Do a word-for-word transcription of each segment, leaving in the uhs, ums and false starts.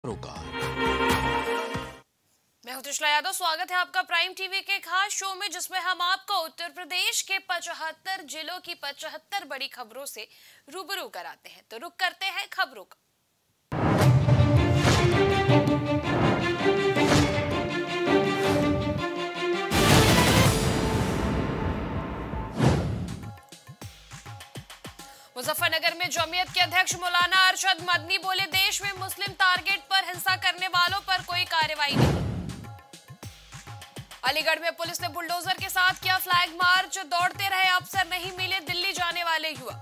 रोका। मैं हूं त्रिशला यादव, स्वागत है आपका प्राइम टीवी के खास शो में, जिसमें हम आपको उत्तर प्रदेश के पचहत्तर जिलों की पचहत्तर बड़ी खबरों से रूबरू कराते हैं। तो रुक करते हैं खबरों का। मुजफ्फरनगर में जमीयत के अध्यक्ष मौलाना अरशद मदनी बोले, देश में मुस्लिम टारगेट पर हिंसा करने वालों पर कोई कार्रवाई नहीं। अलीगढ़ में पुलिस ने बुलडोजर के साथ किया फ्लैग मार्च, दौड़ते रहे अफसर नहीं मिले दिल्ली जाने वाले युवा।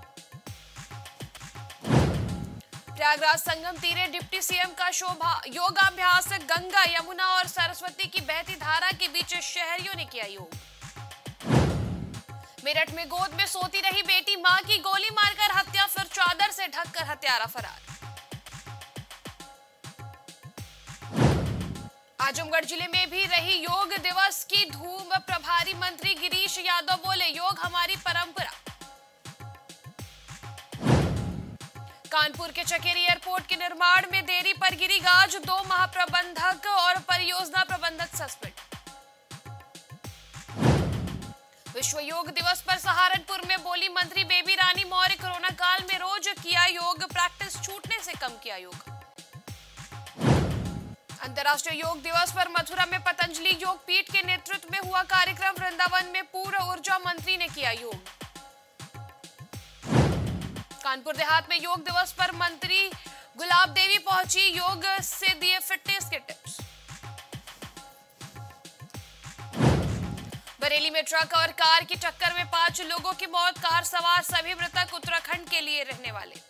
प्रयागराज संगम तीरे डिप्टी सीएम का शोभा योगाभ्यास, गंगा यमुना और सरस्वती की बहती धारा के बीच शहरियों ने किया योग। मेरठ में गोद में सोती रही बेटी, मां की गोली मारकर हत्या, फिर चादर से ढककर हत्यारा फरार। आजमगढ़ जिले में भी रही योग दिवस की धूम, प्रभारी मंत्री गिरीश यादव बोले, योग हमारी परंपरा। कानपुर के चकेरी एयरपोर्ट के निर्माण में देरी पर गिरी गाज, दो महाप्रबंधक और परियोजना प्रबंधक सस्पेंड। विश्व योग दिवस पर सहारनपुर में बोली मंत्री बेबी रानी मौर्य, कोरोना काल में रोज किया योग, प्रैक्टिस छूटने से कम किया योग। अंतर्राष्ट्रीय योग दिवस पर मथुरा में पतंजलि योग पीठ के नेतृत्व में हुआ कार्यक्रम, वृंदावन में पूर्व ऊर्जा मंत्री ने किया योग। कानपुर देहात में योग दिवस पर मंत्री गुलाब देवी पहुंची, योग से दिए फिटनेस के टिप्स। बरेली में ट्रक और कार की टक्कर में पांच लोगों की मौत, कार सवार सभी मृतक उत्तराखंड के लिए रहने वाले।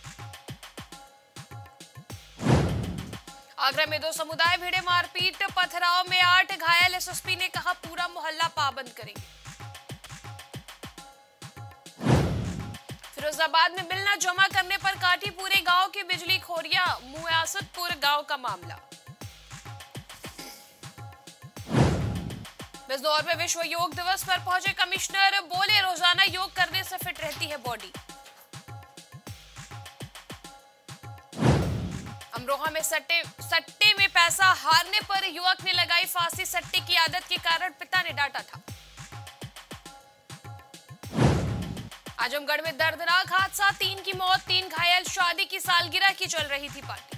आगरा में दो समुदाय भिड़े, मारपीट पथराव में आठ घायल, एसएसपी ने कहा पूरा मोहल्ला पाबंद करेंगे। फिरोजाबाद में बिल न जमा करने पर काटी पूरे गांव की बिजली खोरिया, मुआसतपुर गांव का मामला। बिजनौर में विश्व योग दिवस पर पहुंचे कमिश्नर, बोले रोजाना योग करने से फिट रहती है बॉडी। अमरोहा में सट्टे सट्टे में पैसा हारने पर युवक ने लगाई फांसी, सट्टे की आदत के कारण पिता ने डांटा था। आजमगढ़ में दर्दनाक हादसा, तीन की मौत, तीन घायल, शादी की सालगिरह की चल रही थी पार्टी।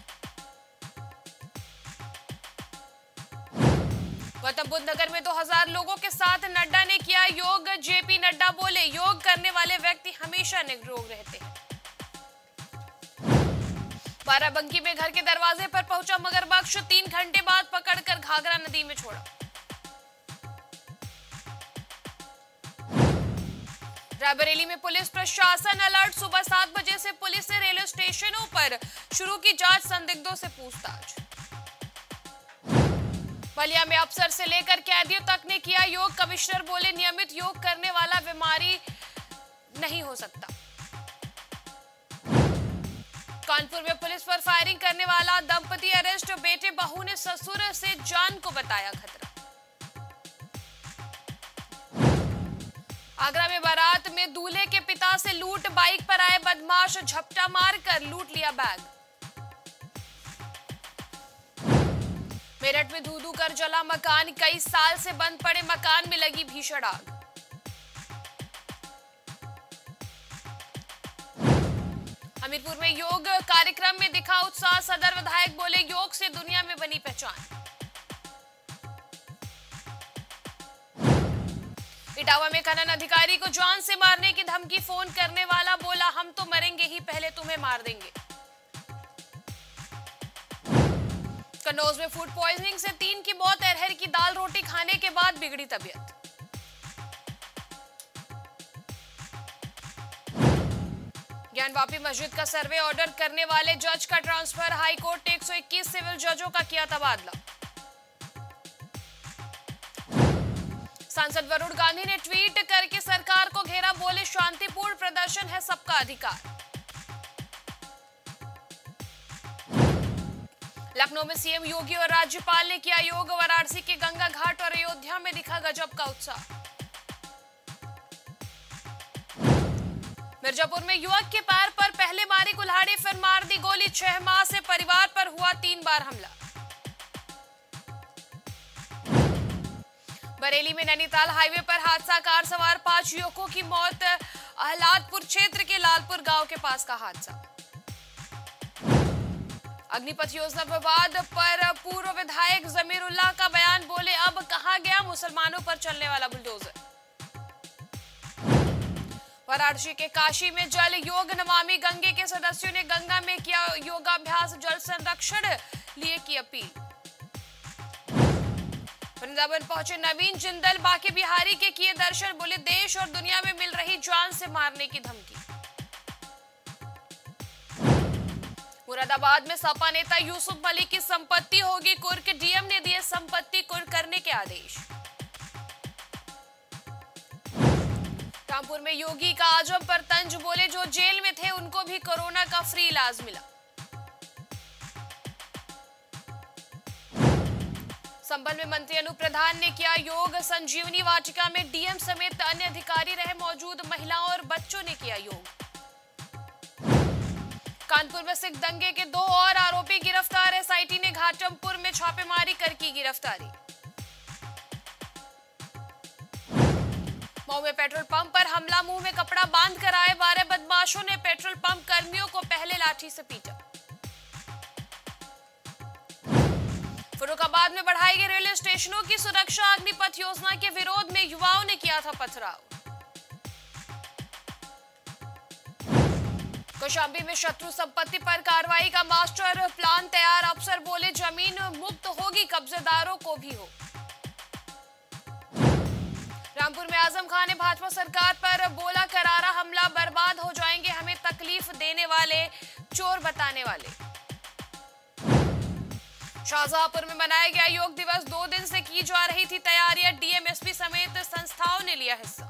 गौतम बुद्ध नगर में दो हज़ार लोगों के साथ नड्डा ने किया योग, जेपी नड्डा बोले, योग करने वाले व्यक्ति हमेशा निरोग रहते हैं। बाराबंकी में घर के दरवाजे पर पहुंचा मगरमच्छ, तीन घंटे बाद पकड़कर घाघरा नदी में छोड़ा। रायबरेली में पुलिस प्रशासन अलर्ट, सुबह सात बजे से पुलिस ने रेलवे स्टेशनों पर शुरू की जांच, संदिग्धों से पूछताछ। बलिया में अफसर से लेकर कैदियों तक ने किया योग, कमिश्नर बोले नियमित योग करने वाला बीमारी नहीं हो सकता। कानपुर में पुलिस पर फायरिंग करने वाला दंपति अरेस्ट, बेटे बहू ने ससुर से जान को बताया खतरा। आगरा में बारात में दूल्हे के पिता से लूट, बाइक पर आए बदमाश झपटा मारकर लूट लिया बैग। मेरठ में धू धू कर जला मकान, कई साल से बंद पड़े मकान में लगी भीषण आग। हमीरपुर में योग कार्यक्रम में दिखा उत्साह, सदर विधायक बोले योग से दुनिया में बनी पहचान। इटावा में खनन अधिकारी को जान से मारने की धमकी, फोन करने वाला बोला हम तो मरेंगे ही पहले तुम्हें मार देंगे। कन्नौज में फूड पॉइजनिंग से तीन की मौत, अरहर की दाल रोटी खाने के बाद बिगड़ी तबीयत। ज्ञानवापी मस्जिद का सर्वे ऑर्डर करने वाले जज का ट्रांसफर, हाई कोर्ट ने एक सौ इक्कीस सिविल जजों का किया तबादला। सांसद वरुण गांधी ने ट्वीट करके सरकार को घेरा, बोले शांतिपूर्ण प्रदर्शन है सबका अधिकार। लखनऊ में सीएम योगी और राज्यपाल ने किया योग, वाराणसी के गंगा घाट और अयोध्या में दिखा गजब का उत्साह। मिर्जापुर में युवक के पैर पर पहले मारी कुल्हाड़ी, फिर मार दी गोली। छह माह से परिवार पर हुआ तीन बार हमला। बरेली में नैनीताल हाईवे पर हादसा, कार सवार पांच युवकों की मौत। अहलादपुर क्षेत्र के लालपुर गांव के पास का हादसा। अग्निपथ योजना विवाद पर पूर्व विधायक जमीरुल्लाह का बयान, बोले अब कहां गया मुसलमानों पर चलने वाला बुलडोजर। वाराणसी के काशी में जल योग, नमामि गंगे के सदस्यों ने गंगा में किया योगाभ्यास, जल संरक्षण लिए की अपील। वृंदावन पहुंचे नवीन जिंदल, बाकी बिहारी के किए दर्शन, बोले देश और दुनिया में मिल रही जान से मारने की धमकी। मुरादाबाद में सपा नेता यूसुफ मलिक की संपत्ति होगी कुर्क, डीएम ने दिए संपत्ति कुर्क करने के आदेश। रामपुर में योगी का आजम पर तंज, बोले जो जेल में थे उनको भी कोरोना का फ्री इलाज मिला। संभल में मंत्री अनूप प्रधान ने किया योग, संजीवनी वाटिका में डीएम समेत अन्य अधिकारी रहे मौजूद, महिलाओं और बच्चों ने किया योग। कानपुर में सिख दंगे के दो और आरोपी गिरफ्तार, एसआईटी ने घाटमपुर में छापेमारी कर की गिरफ्तारी। मऊ में पेट्रोल पंप पर हमला, मुंह में कपड़ा बांध कर आए बारह बदमाशों ने पेट्रोल पंप कर्मियों को पहले लाठी से पीटा। फर्रुखाबाद में बढ़ाई गई रेलवे स्टेशनों की सुरक्षा, अग्निपथ योजना के विरोध में युवाओं ने किया था पथराव। कौशाम्बी में शत्रु संपत्ति पर कार्रवाई का मास्टर प्लान तैयार, अफसर बोले जमीन मुक्त होगी, कब्जेदारों को भी हो। रामपुर में आजम खान ने भाजपा सरकार पर बोला करारा हमला, बर्बाद हो जाएंगे हमें तकलीफ देने वाले, चोर बताने वाले। शाहजहांपुर में मनाया गया योग दिवस, दो दिन से की जा रही थी तैयारियां, डीएमएसपी समेत संस्थाओं ने लिया हिस्सा।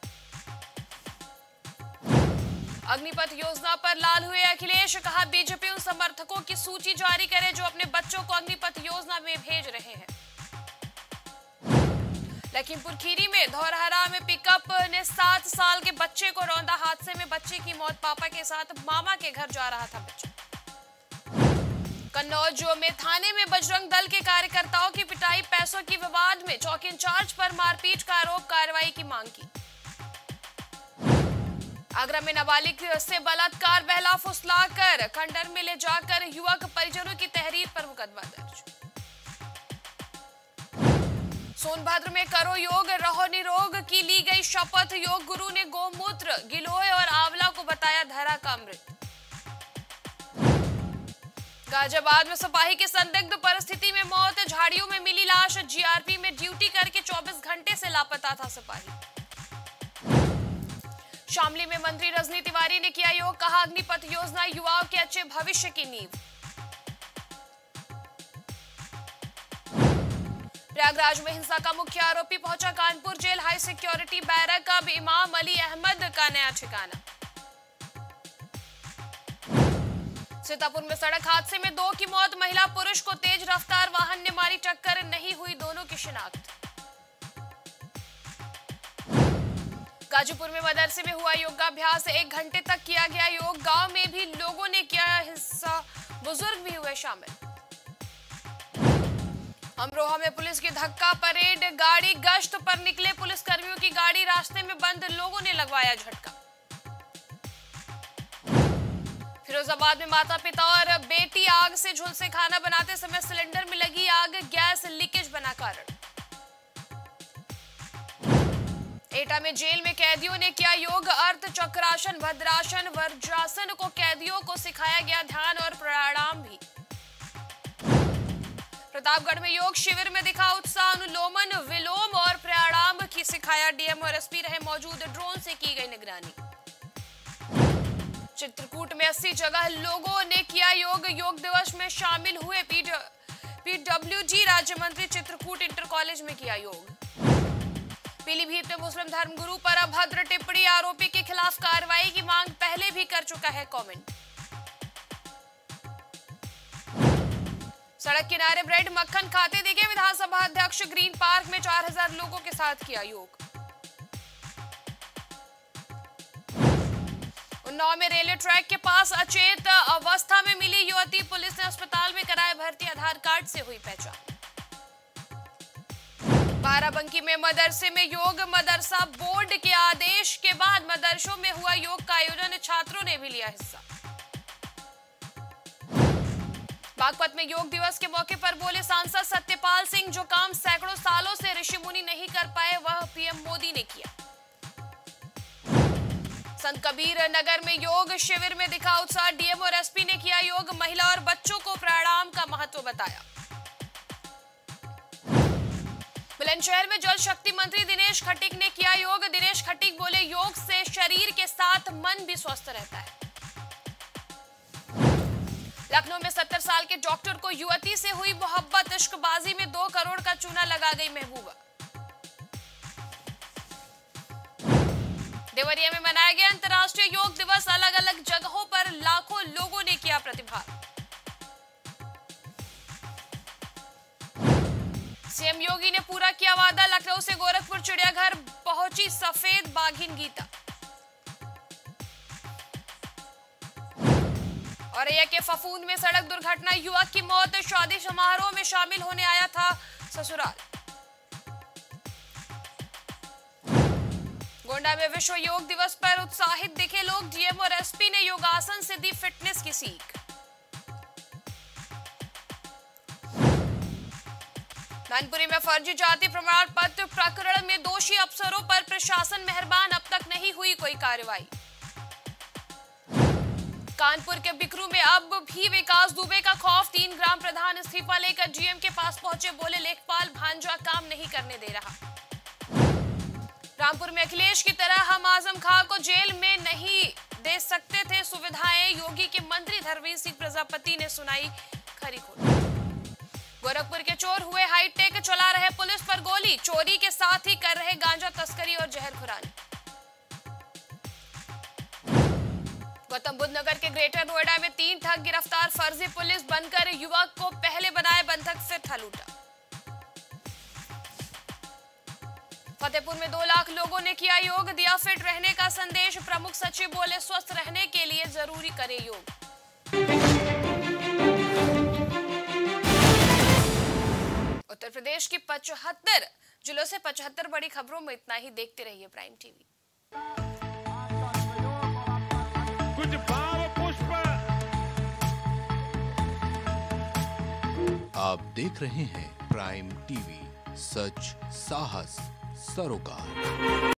अग्निपथ योजना पर लाल हुए अखिलेश, कहा बीजेपी उन समर्थकों की सूची जारी करे जो अपने बच्चों को अग्निपथ योजना में भेज रहे हैं। लखीमपुर खीरी में धौरहरा में पिकअप ने सात साल के बच्चे को रौंदा, हादसे में बच्चे की मौत, पापा के साथ मामा के घर जा रहा था बच्चा। कन्नौज में थाने में बजरंग दल के कार्यकर्ताओं की पिटाई, पैसों की विवाद में चौकी इंचार्ज पर मारपीट का आरोप, कार्रवाई की मांग की। आगरा में नाबालिग से बलात्कार, बहला फुसलाकर खंडर में ले जाकर युवक, परिजनों की तहरीर पर मुकदमा दर्ज। सोनभद्र में करो योग रहो निरोग की ली गई शपथ, योग गुरु ने गोमूत्र, गिलोय और आंवला को बताया धरा का अमृत। गाजियाबाद में सिपाही की संदिग्ध परिस्थिति में मौत, झाड़ियों में मिली लाश, जीआरपी में ड्यूटी करके चौबीस घंटे से लापता था सिपाही। शामली में मंत्री रजनी तिवारी ने किया योग, कहा अग्निपथ योजना युवाओं के अच्छे भविष्य की नींव। प्रयागराज में हिंसा का मुख्य आरोपी पहुंचा कानपुर जेल, हाई सिक्योरिटी बैरक, अब इमाम अली अहमद का नया ठिकाना। सीतापुर में सड़क हादसे में दो की मौत, महिला पुरुष को तेज रफ्तार वाहन ने मारी टक्कर, नहीं हुई दोनों की शिनाख्त। गाजीपुर में मदरसे में हुआ योगाभ्यास, एक घंटे तक किया गया योग, गांव में भी लोगों ने किया हिस्सा, बुजुर्ग भी हुए शामिल। अमरोहा में पुलिस की धक्का परेड, गाड़ी गश्त पर निकले पुलिस कर्मियों की गाड़ी रास्ते में बंद, लोगों ने लगवाया झटका। फिरोजाबाद में माता पिता और बेटी आग से झुलसे, खाना बनाते समय सिलेंडर में लगी आग, गैस लीकेज बना कारण। एटा में जेल में कैदियों ने किया योग, अर्थ चक्रासन, भद्रासन, वज्रासन को कैदियों को सिखाया गया ध्यान और प्राणायाम भी। प्रतापगढ़ में योग शिविर में दिखा उत्साह, अनुलोमन विलोम और प्राणायाम की सिखाया, डीएम और एसपी रहे मौजूद, ड्रोन से की गई निगरानी। चित्रकूट में अस्सी जगह लोगों ने किया योग, योग दिवस में शामिल हुए पीडब्ल्यूडी राज्य मंत्री, चित्रकूट इंटर कॉलेज में किया योग। पीलीभीत में मुस्लिम धर्मगुरु पर अभद्र टिप्पणी, आरोपी के खिलाफ कार्रवाई की मांग, पहले भी कर चुका है कमेंट। सड़क किनारे ब्रेड मक्खन खाते दिखे विधानसभा अध्यक्ष, ग्रीन पार्क में चार हजार लोगों के साथ किया योग। उन्नाव में रेलवे ट्रैक के पास अचेत अवस्था में मिली युवती, पुलिस ने अस्पताल में कराया भर्ती, आधार कार्ड से हुई पहचान। बाराबंकी में मदरसे में योग, मदरसा बोर्ड के आदेश के बाद मदरसों में हुआ योग का आयोजन, छात्रों ने भी लिया हिस्सा। बागपत में योग दिवस के मौके पर बोले सांसद सत्यपाल सिंह, जो काम सैकड़ों सालों से ऋषि मुनि नहीं कर पाए वह पीएम मोदी ने किया। संत कबीर नगर में योग शिविर में दिखा उत्साह, डीएम और एसपी ने किया योग, महिला और बच्चों को प्राणायाम का महत्व बताया। बुलंदशहर में जल शक्ति मंत्री दिनेश खटीक ने किया योग, दिनेश खटीक बोले योग से शरीर के साथ मन भी स्वस्थ रहता है। लखनऊ में सत्तर साल के डॉक्टर को युवती से हुई मोहब्बत, इश्कबाजी में दो करोड़ का चूना लगा गई महबूबा। देवरिया में मनाया गया अंतर्राष्ट्रीय योग दिवस, अलग अलग जगहों पर लाखों लोगों ने किया प्रतिभाग। सीएम योगी ने पूरा किया वादा, लखनऊ से गोरखपुर चिड़ियाघर पहुंची सफेद बाघिन गीता। और ये के फफूंद में सड़क दुर्घटना, युवक की मौत, शादी समारोह में शामिल होने आया था ससुराल। गोंडा में विश्व योग दिवस पर उत्साहित दिखे लोग, डीएम और एसपी ने योगासन से दी फिटनेस की सीख। मैनपुरी में फर्जी जाति प्रमाण पत्र प्रकरण में दोषी अफसरों पर प्रशासन मेहरबान, अब तक नहीं हुई कोई कार्रवाई। कानपुर के बिकरू में अब भी विकास दुबे का खौफ, तीन ग्राम प्रधान इस्तीफा लेकर डीएम के पास पहुंचे, बोले लेखपाल भांजा काम नहीं करने दे रहा। रामपुर में अखिलेश की तरह हम आजम खां को जेल में नहीं दे सकते थे सुविधाएं, योगी के मंत्री धर्मवीर सिंह प्रजापति ने सुनाई खरी खोटी। गोरखपुर के चोर हुए हाईटेक, चला रहे पुलिस पर गोली, चोरी के साथ ही कर रहे गांजा तस्करी और जहर खुरानी। गौतम बुद्ध नगर के ग्रेटर नोएडा में तीन ठग गिरफ्तार, फर्जी पुलिस बनकर युवक को पहले बनाए बंधक, फिर था लूटा। फतेहपुर में दो लाख लोगों ने किया योग, दिया फिट रहने का संदेश, प्रमुख सचिव बोले स्वस्थ रहने के लिए जरूरी करें योग। उत्तर प्रदेश की पचहत्तर जिलों से पचहत्तर बड़ी खबरों में इतना ही। देखते रहिए प्राइम टीवी। कुछ भाव पुष्प। आप देख रहे हैं प्राइम टीवी, सच साहस सरोकार।